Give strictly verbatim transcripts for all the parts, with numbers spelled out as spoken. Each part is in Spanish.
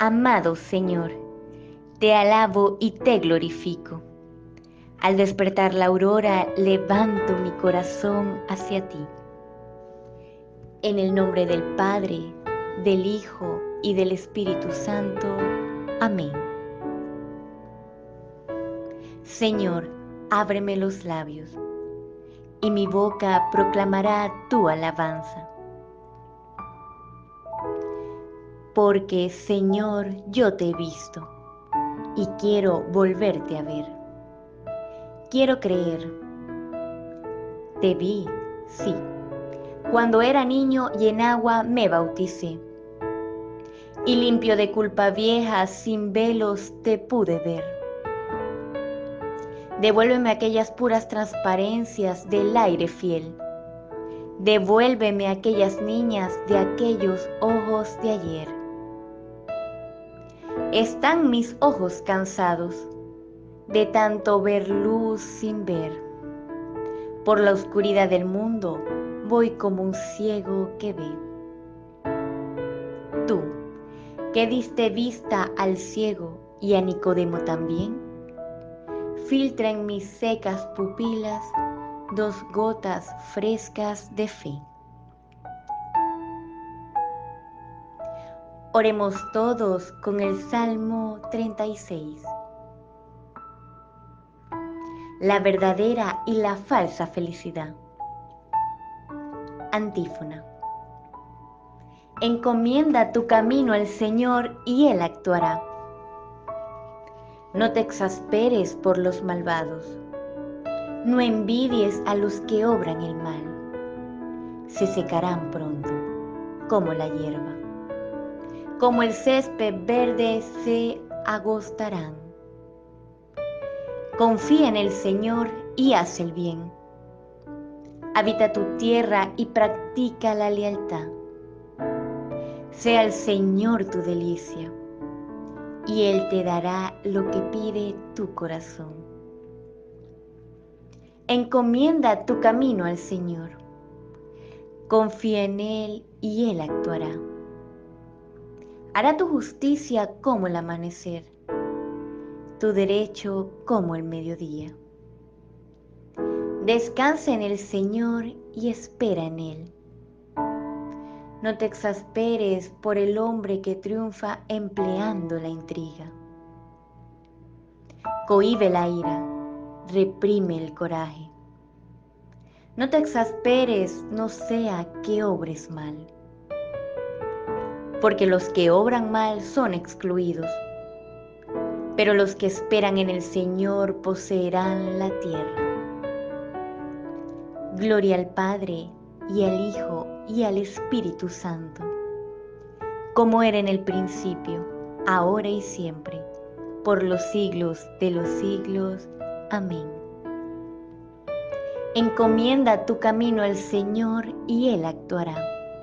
Amado Señor, te alabo y te glorifico. Al despertar la aurora, levanto mi corazón hacia ti. En el nombre del Padre, del Hijo y del Espíritu Santo. Amén. Señor, ábreme los labios, y mi boca proclamará tu alabanza. Porque, Señor, yo te he visto, y quiero volverte a ver. Quiero creer. Te vi, sí, cuando era niño y en agua me bauticé. Y limpio de culpa vieja, sin velos te pude ver. Devuélveme aquellas puras transparencias del aire fiel. Devuélveme aquellas niñas de aquellos ojos de ayer. Están mis ojos cansados de tanto ver luz sin ver. Por la oscuridad del mundo voy como un ciego que ve. Tú, que diste vista al ciego y a Nicodemo también, filtra en mis secas pupilas dos gotas frescas de fe. Oremos todos con el Salmo treinta y seis. La verdadera y la falsa felicidad. Antífona. Encomienda tu camino al Señor y Él actuará. No te exasperes por los malvados. No envidies a los que obran el mal. Se secarán pronto, como la hierba. Como el césped verde se agostarán. Confía en el Señor y haz el bien. Habita tu tierra y practica la lealtad. Sea el Señor tu delicia, y Él te dará lo que pide tu corazón. Encomienda tu camino al Señor. Confía en Él y Él actuará. Hará tu justicia como el amanecer, tu derecho como el mediodía. Descansa en el Señor y espera en Él. No te exasperes por el hombre que triunfa empleando la intriga. Cohíbe la ira, reprime el coraje. No te exasperes, no sea que obres mal. Porque los que obran mal son excluidos, pero los que esperan en el Señor poseerán la tierra. Gloria al Padre, y al Hijo, y al Espíritu Santo, como era en el principio, ahora y siempre, por los siglos de los siglos. Amén. Encomienda tu camino al Señor y Él actuará.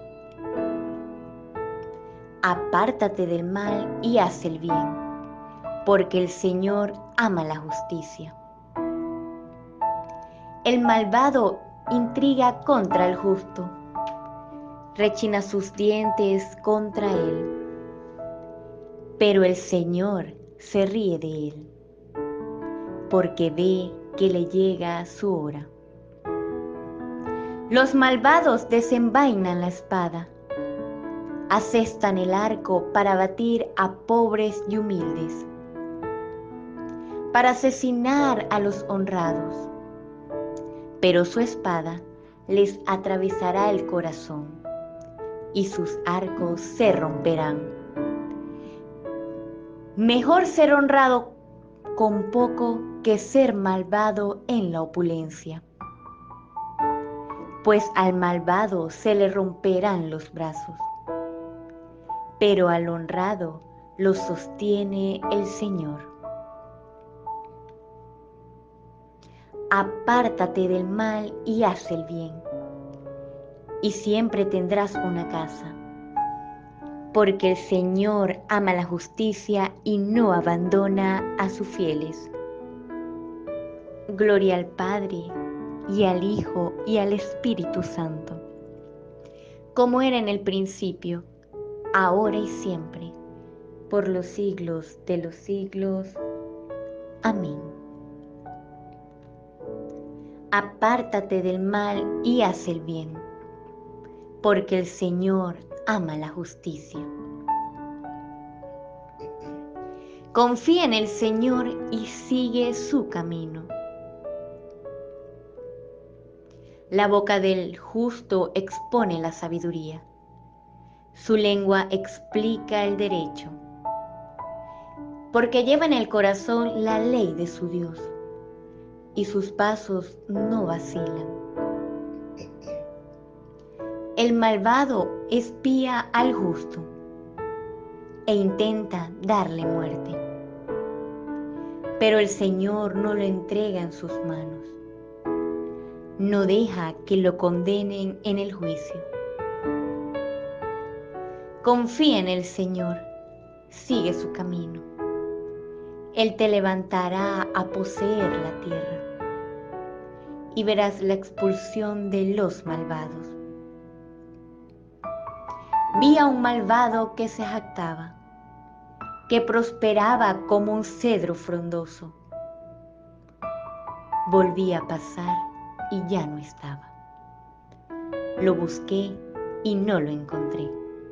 Apártate del mal y haz el bien, porque el Señor ama la justicia. El malvado intriga contra el justo, rechina sus dientes contra él, pero el Señor se ríe de él, porque ve que le llega su hora. Los malvados desenvainan la espada, asestan el arco para batir a pobres y humildes, para asesinar a los honrados, pero su espada les atravesará el corazón y sus arcos se romperán. Mejor ser honrado con poco que ser malvado en la opulencia, pues al malvado se le romperán los brazos, pero al honrado lo sostiene el Señor. Apártate del mal y haz el bien, y siempre tendrás una casa, porque el Señor ama la justicia y no abandona a sus fieles. Gloria al Padre, y al Hijo, y al Espíritu Santo, como era en el principio, ahora y siempre, por los siglos de los siglos. Amén. Apártate del mal y haz el bien, porque el Señor ama la justicia. Confía en el Señor y sigue su camino. La boca del justo expone la sabiduría. Su lengua explica el derecho, porque lleva en el corazón la ley de su Dios, y sus pasos no vacilan. El malvado espía al justo e intenta darle muerte, pero el Señor no lo entrega en sus manos. No deja que lo condenen en el juicio. Confía en el Señor, sigue su camino. Él te levantará a poseer la tierra y verás la expulsión de los malvados. Vi a un malvado que se jactaba, que prosperaba como un cedro frondoso. Volví a pasar y ya no estaba. Lo busqué y no lo encontré.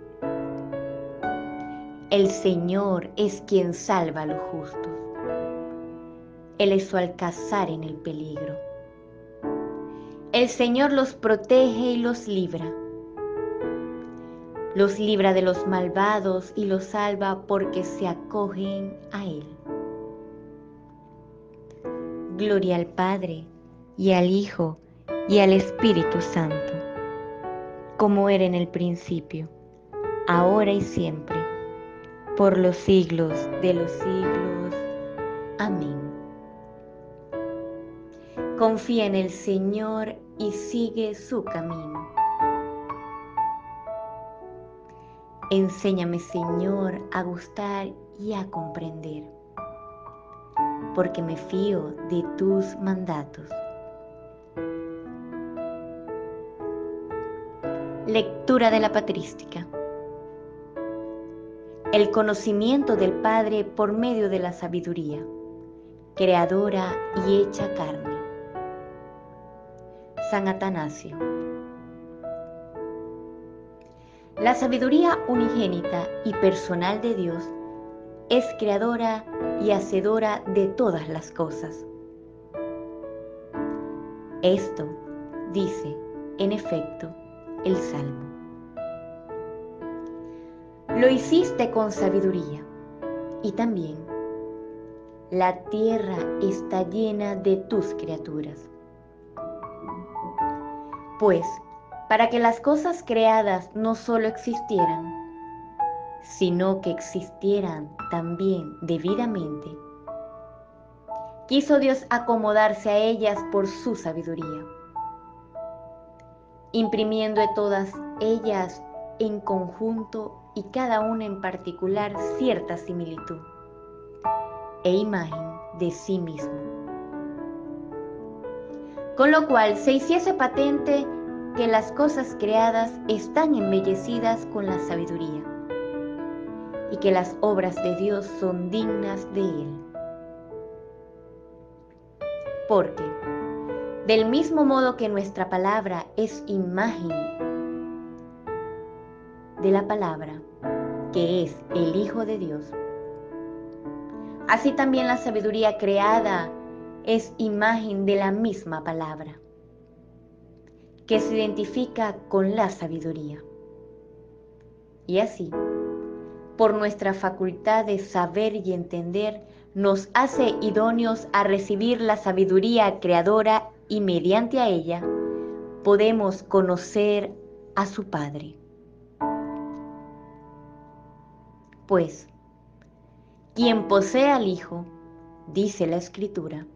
El Señor es quien salva a los justos. Él es su alcázar en el peligro. El Señor los protege y los libra. Los libra de los malvados y los salva porque se acogen a Él. Gloria al Padre, y al Hijo, y al Espíritu Santo, como era en el principio, ahora y siempre, por los siglos de los siglos. Amén. Confía en el Señor y sigue su camino. Enséñame, Señor, a gustar y a comprender, porque me fío de tus mandatos. Lectura de la patrística. El conocimiento del Padre por medio de la sabiduría, creadora y hecha carne. San Atanasio. La sabiduría unigénita y personal de Dios es creadora y hacedora de todas las cosas. Esto dice, en efecto, el Salmo. Lo hiciste con sabiduría, y también la tierra está llena de tus criaturas. Pues, para que las cosas creadas no solo existieran, sino que existieran también debidamente, quiso Dios acomodarse a ellas por su sabiduría, imprimiendo de todas ellas en conjunto y cada una en particular cierta similitud e imagen de sí mismo, con lo cual se hiciese patente que las cosas creadas están embellecidas con la sabiduría y que las obras de Dios son dignas de Él. Porque, del mismo modo que nuestra palabra es imagen de la palabra, que es el Hijo de Dios, así también la sabiduría creada es imagen de la misma palabra, que se identifica con la sabiduría. Y así, por nuestra facultad de saber y entender, nos hace idóneos a recibir la sabiduría creadora y mediante a ella podemos conocer a su Padre. Pues, quien posee al Hijo, dice la Escritura,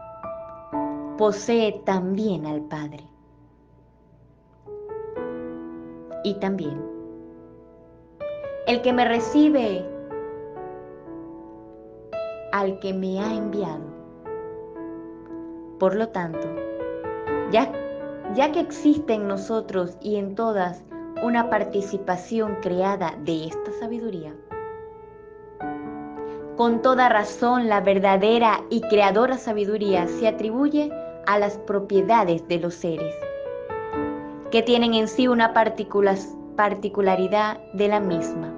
posee también al Padre. Y también, el que me recibe al que me ha enviado. Por lo tanto, ya, ya que existe en nosotros y en todas una participación creada de esta sabiduría, Con toda razón, la verdadera y creadora sabiduría se atribuye a las propiedades de los seres, que tienen en sí una particular, particularidad de la misma.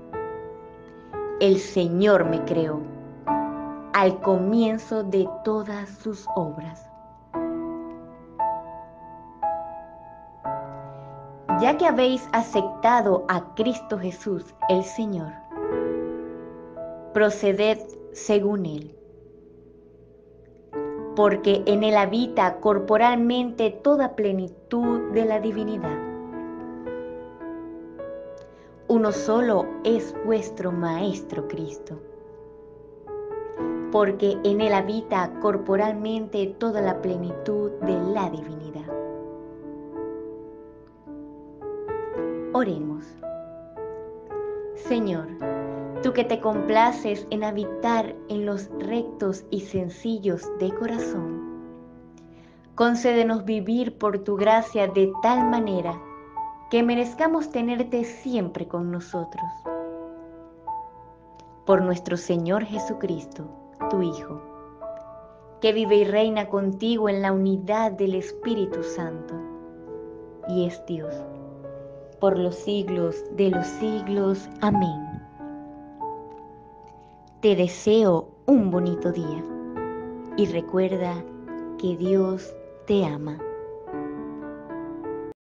El Señor me creó al comienzo de todas sus obras. Ya que habéis aceptado a Cristo Jesús, el Señor, proceded según Él, porque en Él habita corporalmente toda plenitud de la divinidad. Uno solo es vuestro Maestro Cristo, porque en Él habita corporalmente toda la plenitud de la divinidad. Oremos. Señor, tú que te complaces en habitar en los rectos y sencillos de corazón, concédenos vivir por tu gracia de tal manera que merezcamos tenerte siempre con nosotros. Por nuestro Señor Jesucristo, tu Hijo, que vive y reina contigo en la unidad del Espíritu Santo, y es Dios, por los siglos de los siglos. Amén. Te deseo un bonito día y recuerda que Dios te ama.